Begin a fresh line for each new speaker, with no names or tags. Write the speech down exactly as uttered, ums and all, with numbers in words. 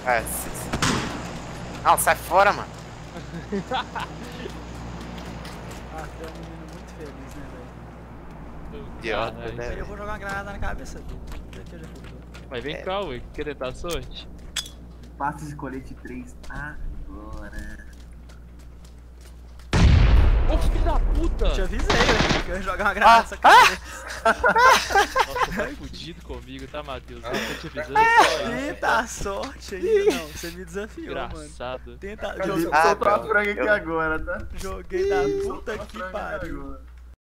É, se- se- não, sai fora, mano.
Ah, tu é um menino muito feliz, né, velho?
Idiota,
Caralho.
né?
Aí eu vou jogar uma granada na cabeça dele. Vê que eu já cortou.
Mas vem
É.
cá, ué. Querer dar sorte?
Passos de colete três agora.
Ô, filho da puta!
Te avisei, velho, que eu ia jogar uma granada
Ah,
nessa cabeça.
Nossa, tá fudido comigo, tá, Matheus? Eu tô te avisando.
Tenta a sorte ainda, não. Você me desafiou, mano.
Engraçado.
Tenta.
Eu
Joguei,
vou
Ah,
soltar
não.
a franga aqui
Eu-
agora, tá?
joguei da puta
Soltar a
que
franga aqui
pariu.
agora.